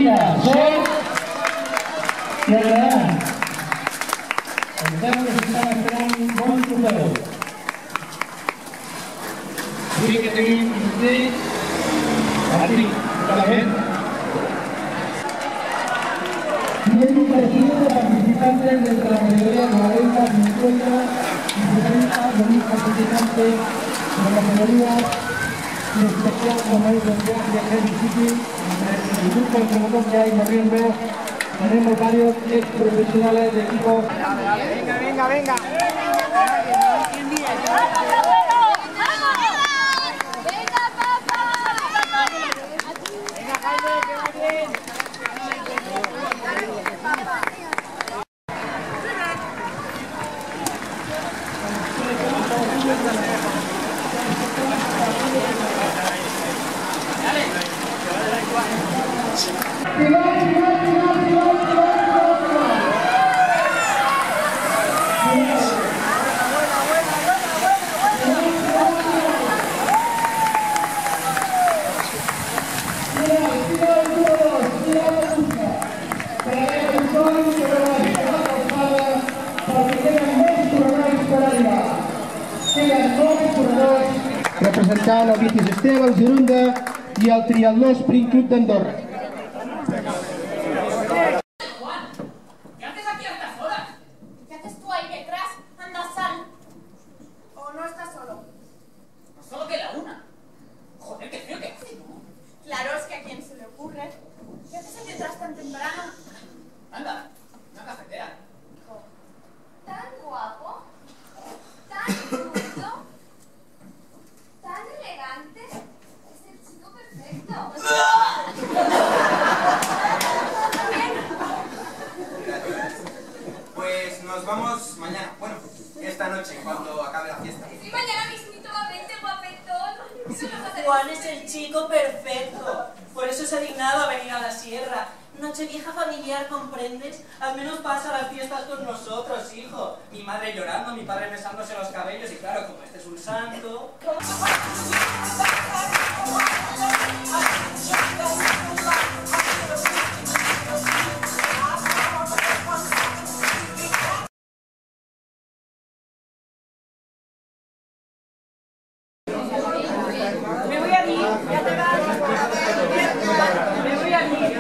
Sol i agradaran. Em sembla que s'estan esperant un bon jugador. Sí que tenim Martí, clarament. Tienen un perfil de participantes entre la categoría 40, 50 y 60 de mis participantes de la categoría de especial como es el viaje de Heavy City. Entre el grupo de promotor que hay moviendo tenemos varios ex profesionales de equipos. Venga, venga. Representant el Bici Sistema, el Girunda i el Triatló Sprint Club d'Andorra. Pues nos vamos mañana, bueno, esta noche, cuando acabe la fiesta. Sí, mañana mismito va a verte, guapetón. Juan es el chico perfecto, por eso se ha dignado a venir a la sierra. Nochevieja familiar, ¿comprendes? Al menos pasa las fiestas con nosotros, hijo. Mi madre llorando, mi padre besándose los cabellos y claro, como este es un santo... Me voy a ir, ya te vas. Me voy a ir.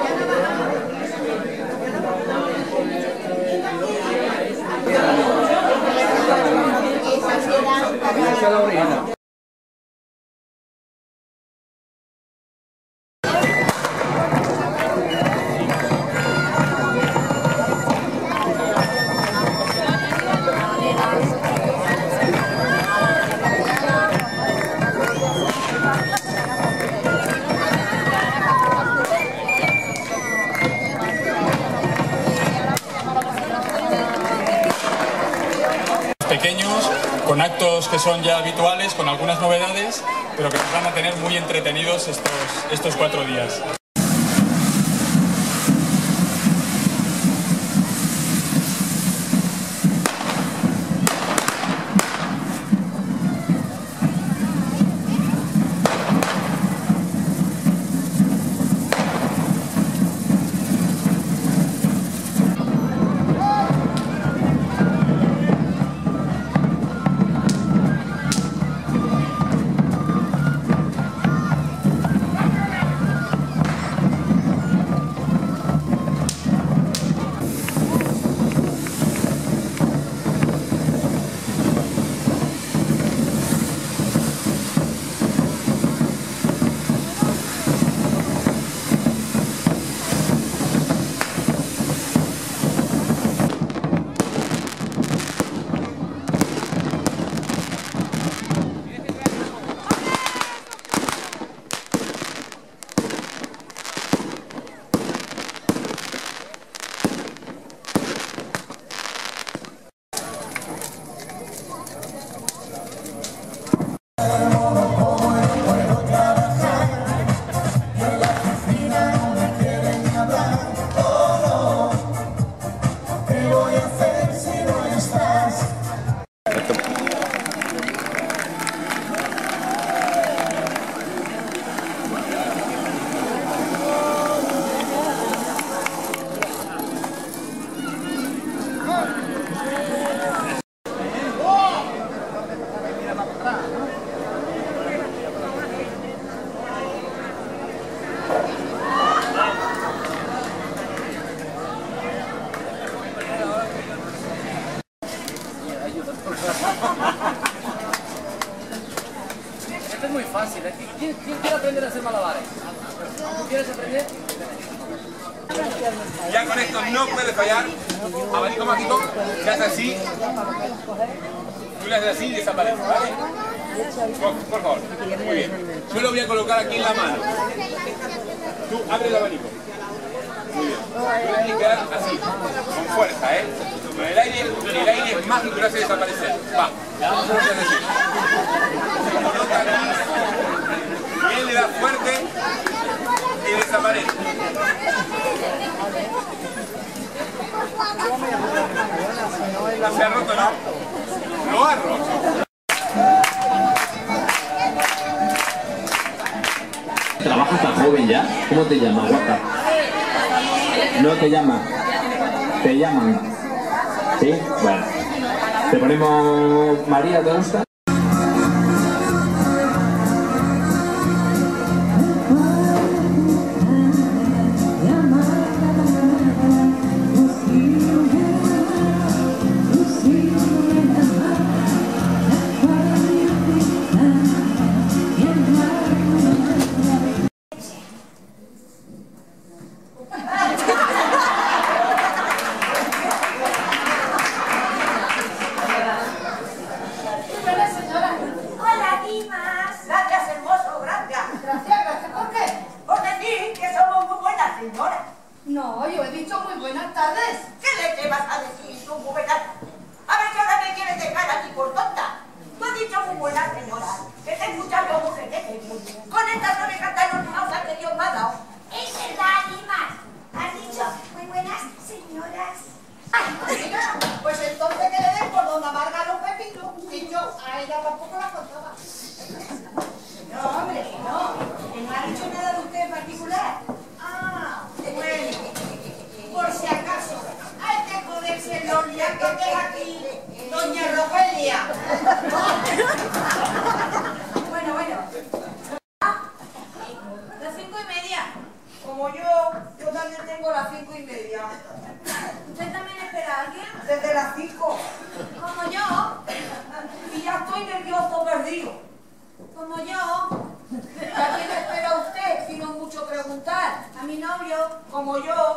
Pequeños, con actos que son ya habituales, con algunas novedades, pero que nos van a tener muy entretenidos estos 4 días. Ya con esto no puede fallar. Abanico mágico, se hace así. Tú le haces así y desaparece, ¿vale? Por favor. Muy bien. Yo lo voy a colocar aquí en la mano. Tú abre el abanico. Muy bien. Tienes que quedar así, con fuerza, ¿eh? Con el aire es mágico y lo hace desaparecer. Va. Vamos a hacer así. Se coloca aquí. Y él le da fuerte y desaparece. No se ha roto, ¿no? Lo ha roto. ¿Trabajas tan joven ya? ¿Cómo te llamas, guapa? No te llamas. ¿Te llaman? ¿Sí? Bueno. Te ponemos María, ¿te gusta? No, yo he dicho muy buenas tardes. ¿Qué leche vas a decir tú, buenas? A ver si ahora me quieres dejar aquí por tonta. Tú has dicho muy buena señora. Que te escuchas yo, mujer, que te con estas orejas tan orgullosas que Dios me ha dado. Es verdad, Limas. Has dicho muy buenas señoras. Pues entonces que le den por donde amarga los pepinos. Y yo a ella tampoco la contaba. No, hombre, no. ¿Que no ha dicho nada de usted en particular? Ah, bueno. Por si acaso, hay que joderse los liacos que es aquí doña Rogelia. Bueno. Las 5:30. Como yo también tengo las 5:30. ¿Usted también espera a alguien? Desde las 5. Como yo. Y ya estoy nervioso perdido. Como yo. ¿A quién espera usted? Si no es mucho preguntar. A mi novio. Como yo.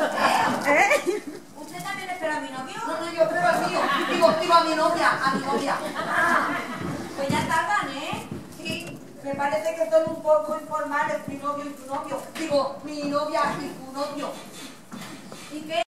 ¿Usted también espera a mi novio? No, yo espero al mío. Digo, a mi novia. Ah, pues ya tardan, ¿eh? Sí, me parece que son un poco informales mi novio y tu novio. Digo, mi novia y tu novio. ¿Y qué?